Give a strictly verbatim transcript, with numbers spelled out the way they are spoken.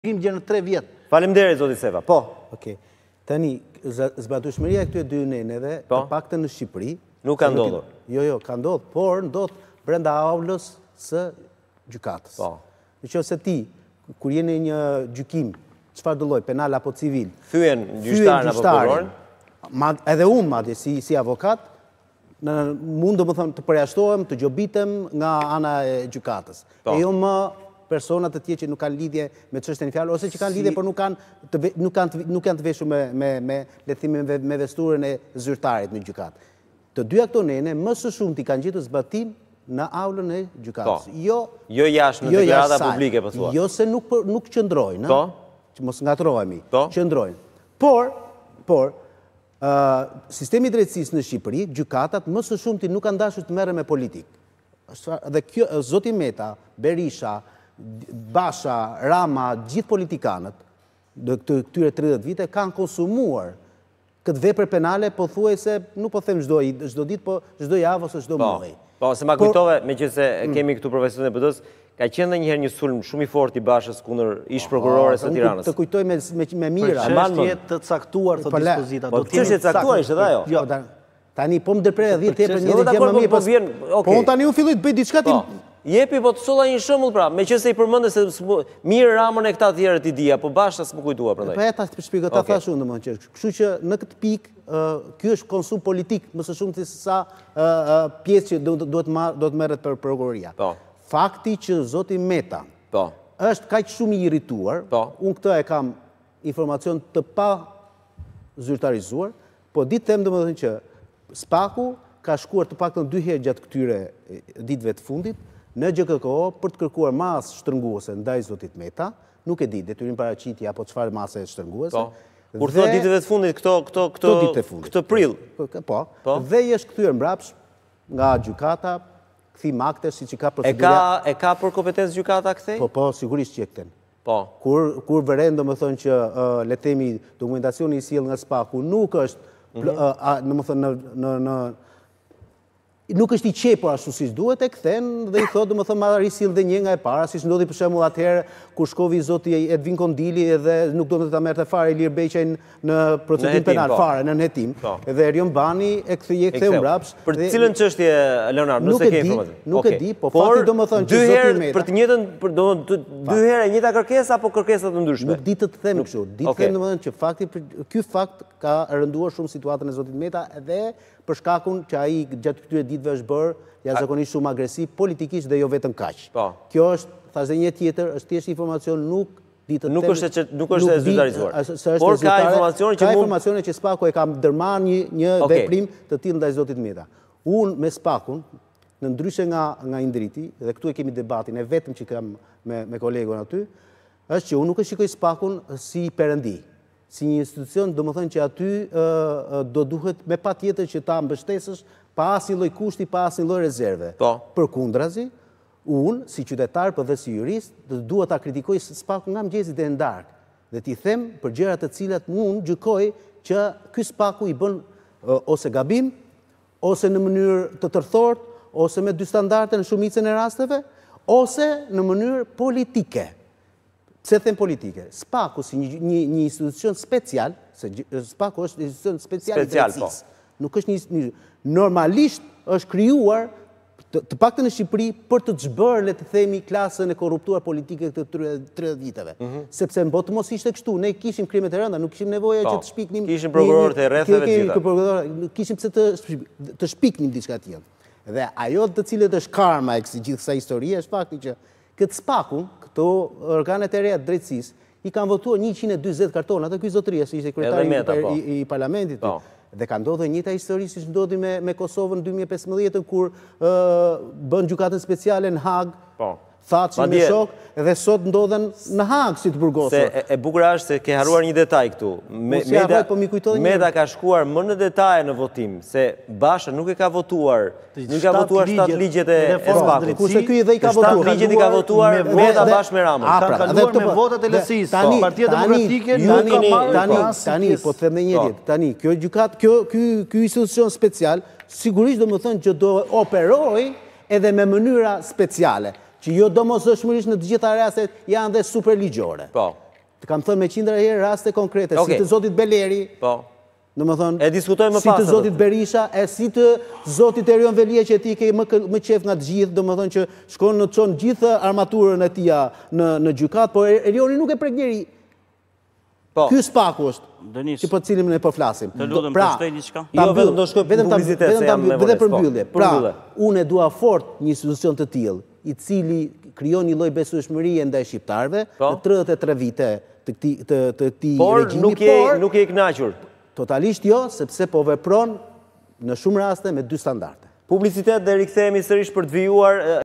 gjë në tre vjetë. Faleminderit, zoti Seva. Po. Okej. Tani, zbatueshmëria e këtyre dy neneve, të paktën në Shqipëri, nuk ka ndodhur. Jo, jo, ka ndodhur, por ndodh brenda aulës së gjykatës. Po. Nëse ti, kur jeni një gjykim, çfarë do lloj, penal apo civil, thyen gjyqtarin apo prokurorin, edhe unë madje si si avokat, në mund domethënë të përjashtohem, të gjobitem nga ana e gjykatës. E jo më persona të tjerë që nuk kanë lidhje me çështjen e fjalës ose që kanë lidhje por nuk kanë të nuk kanë nuk janë të veshur me me me le të themi me vesturën e zyrtarit në gjykatë. Të dyja këto nene më së shumti kanë gjetur zbatim në aulën e gjykatës. Jo, jo jashtë në deklarata publike po thua. Jo se nuk nuk qëndrojnë, po, që mos ngatrohemi. Qëndrojnë. Por, por ë sistemi i drejtësisë në Shqipëri, gjykatat më së shumti nuk kanë dashur të merren me politikë. Dhe kjo zoti Meta, Berisha, Basha, Rama, gjithë politikanët dhe këtyre tridhjetë vite kanë konsumuar këtë vepër penale, po thuaj se nuk po them çdo çdo ditë, po çdo javë ose çdo muaj. Po, se ma kujtove, meqense kemi këtu profesionin e B D-s, ka qenë ndonjëherë një sulm shumë i fortë i Bashës kundër ish prokurores së Tiranës. Të kujtoj me me mira, çështje të caktuar të dispozita. Po çështje të caktuar ishte ajo. Jo, tani po më dërprej dhjetë tepër një gjë më mirë. Po vjen, okay. Po unë tani u filloj të bëj diçka ti. Jepi, po të solla një shembull pra, meqense i përmendë se mirë Ramën e këta të tjerët i dija, po Basha s'më kujtua prandaj. Po eta të shpjegoj, ta thash unë domethënë që, kështu që në këtë pikë, ky është konsum politik më së shumti se sa pjesë që duhet duhet merret për prokuroria. Po. Fakti që zoti Meta po është kaq shumë i irrituar, po unë këtë e kam informacion të pa zyrtarizuar, po ditë them domethënë që Spaku ka shkuar të paktën dy herë gjatë këtyre ditëve të fundit në G K K O për të kërkuar masë shtrënguese ndaj zotit Meta, nuk e di, detyrim paraqitje apo çfarë mase shtrënguese. Po. Kur thua ditëve të fundit, këto këto këto këtë prill. Po. Dhe i është kthyer mbrapsht nga gjykata, kthim akte siç i ka procedura. E ka e ka për kompetencë gjykata kthej? Po, po, sigurisht që e kthen. Po. Kur kur vëren domethënë që le të themi dokumentacioni i sjell nga Spaku nuk është domethënë në në nuk është i qepur ashtu siç duhet, e kthen dhe i thotë domethënë ma risill dhe një nga e para, siç ndodhi për shembull atëherë kur shkovi zoti Edvin Kondili edhe nuk do të ta merrte fare Ilir Beqajn në procedurën penale fare në hetim. Edhe Erion Bani e kthye ktheu mbrapsht. Për cilën çështje Leonard, nëse ke informacion? Nuk e di, po fakti domethënë që zoti Meta për të njëjtën dy herë e njëjta kërkesë apo kërkesa të ndryshme? Nuk di të them kështu. Di të them domethënë që fakti ky fakt ka rënduar shumë situatën e zotit Meta dhe për shkakun që ai gjatë këtyre ditëve është bërë jashtëzakonisht shumë agresiv politikisht dhe jo vetëm kaq. Kjo është, thash dhe një tjetër, është thjesht informacion nuk di të them. Nuk është nuk është e zyrtarizuar. Por ka informacione që ka informacione që Spaku e ka ndërmarrë një një veprim të tillë ndaj zotit Meta. Unë me Spakun, në ndryshe nga nga Indriti, dhe këtu e kemi debatin e vetëm që kam me me kolegun aty, është që unë nuk e shikoj Spakun si perëndi. Si një institucion, do më thënë që aty do duhet me pa tjetër që ta mbështesësh pa asnjë lloj kushti, pa asnjë lloj rezerve. Përkundrazi, unë, si qytetar për dhe si jurist, dua ta kritikoj Spakun nga mëngjesi deri në darkë. Dhe t'i them për gjëra të cilat unë gjykoj që ky Spaku i bën ose gabim, ose në mënyrë të tërthort, ose me dy standarde në shumicën e rasteve, ose në mënyrë politike. Pse them politike? Spaku si një, një, një institucion special, se Spaku është një institucion special, special i drejtësisë. Nuk është një, një normalisht është krijuar të, të paktën në Shqipëri për të çbërë, le të themi, klasën e korruptuar politike të tridhjetë viteve. Mm -hmm. Sepse në botë mos ishte kështu, ne kishim krimet e rënda, nuk kishim nevojë që të shpiknim. Kishim prokurorët e rrethave të gjitha. Kishim pse të të shpiknim diçka tjetër. Dhe ajo të cilët është karma e kësaj gjithë kësaj historie është fakti që këtë Spakun, këto organet e reja të drejtësisë, i kanë votuar njëqind e dyzet kartona, atë ky zotëria si ishte kryetari i, i parlamentit. Po. Dhe ka ndodhur njëjta histori siç ndodhi me me Kosovën në dy mijë e pesëmbëdhjetë kur uh, bën gjykatën speciale në Hag. Po. Thatë me shok, dhe sot ndodhen në Hag si të burgosur. Se e, e bukur është se ke haruar një detaj këtu. Me, si arroj, po Meta ka shkuar më në detaje në votim, se Basha nuk e ka votuar, nuk ka votuar shtatë ligjet e Spakut. Kurse ky edhe i ka votuar. Shtatë ligjet i ka votuar Meta bashkë me Ramën. Ka kaluar me votat e L S I-s. Partia Demokratike nuk ka marrë tani, tani, po them në një ditë. Tani, kjo gjykat, kjo ky ky institucion special, sigurisht do të thonë që do operoj edhe me mënyra speciale, që jo domosdoshmërisht në të gjitha rastet janë dhe superligjore. Po. Të kam thënë me qindra herë raste konkrete, si të zotit Beleri, në më thonë, e diskutojmë më si të zotit Berisha, e si të zotit Erion Velia që ti ke më qef nga të gjithë, dhe më thonë që shkonë në të qonë gjithë armaturën e tia në gjykat, por Erioni nuk e prek njeri. Ky spaku është, që për cilim ne po flasim. Të lutëm të shtej një qka? Jo, vetëm do shkoj publizitet, se jam me vële për mbyllje. Pra, unë e dua fort një institucion të tillë, i cili krijon një lloj besueshmërie ndaj shqiptarëve në tridhjetë e tre vite të këtij regjimi, por nuk je i kënaqur. Totalisht jo, sepse po vepron në shumë raste me dy standarde. Publicitet dhe rikthehemi sërish për të vijuar